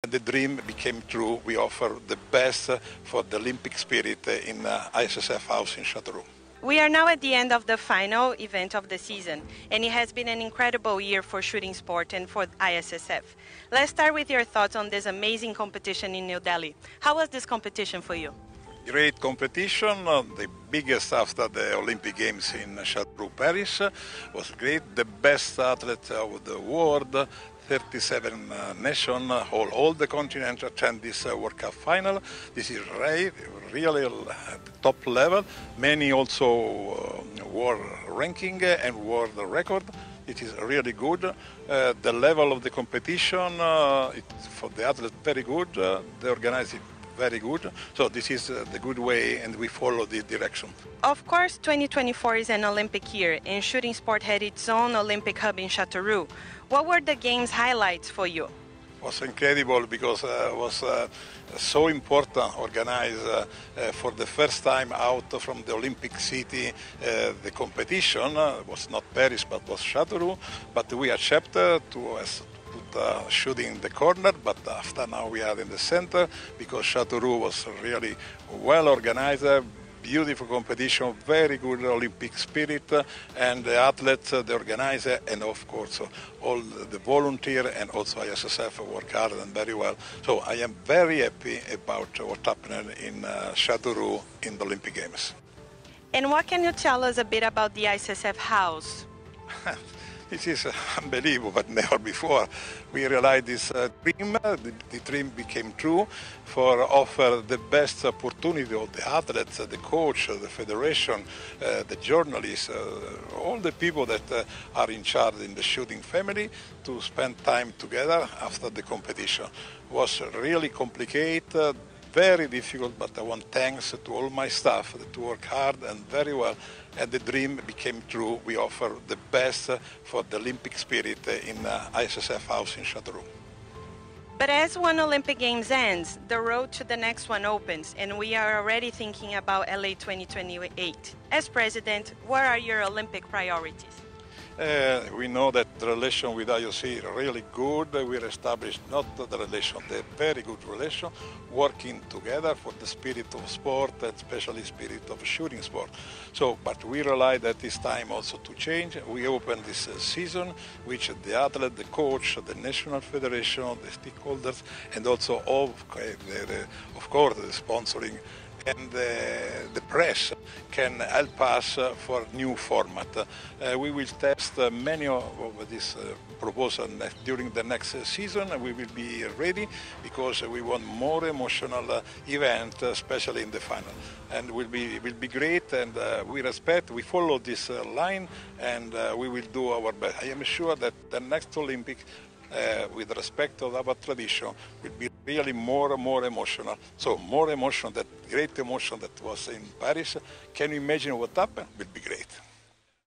The dream became true. We offer the best for the Olympic spirit in ISSF House in Châteauroux. We are now at the end of the final event of the season, and it has been an incredible year for shooting sport and for ISSF. Let's start with your thoughts on this amazing competition in New Delhi. How was this competition for you? Great competition, the biggest after the Olympic Games in Châteauroux, Paris. Was great, the best athlete of the world. 37 nations, all the continents attend this World Cup Final. This is really at the top level. Many also world ranking and world record. It is really good. The level of the competition, for the athletes, very good. The organizing, very good. So this is the good way, and we follow this direction. Of course, 2024 is an Olympic year, and shooting sport had its own Olympic hub in Châteauroux. What were the games highlights for you? It was incredible because it was so important organized for the first time out from the Olympic city. The competition was not Paris but was Châteauroux, but we accepted to put shooting in the corner, but after now we are in the center because Châteauroux was really well organized. Beautiful competition, very good Olympic spirit, and the athletes, the organizer, and of course all the volunteer, and also ISSF work hard and very well. So I am very happy about what happened in Châteauroux in the Olympic Games. And what can you tell us a bit about the ISSF house? This is unbelievable, but never before. We realized this dream, the dream became true for offer the best opportunity of the athletes, the coach, the federation, the journalists, all the people that are in charge in the shooting family to spend time together after the competition. It was really complicated, very difficult, but I want thanks to all my staff that work hard and very well, and the dream became true. We offer the best for the Olympic spirit in ISSF House in Châteauroux. But as one Olympic Games ends, the road to the next one opens, and we are already thinking about LA 2028. As president, what are your Olympic priorities? We know that the relation with IOC is really good. We established not the relation, the very good relation, working together for the spirit of sport, and especially spirit of shooting sport. So, but we realize that it's time also to change. We open this season, which the athlete, the coach, the national federation, the stakeholders, and also of course the sponsoring and the press can help us for new format. We will test many of these proposals during the next season. We will be ready because we want more emotional event, especially in the final. And will be great, and we follow this line, and we will do our best. I am sure that the next Olympic, with respect to our tradition, will be really more emotional. So more emotion, that great emotion that was in Paris. Can you imagine what happened? Will be great.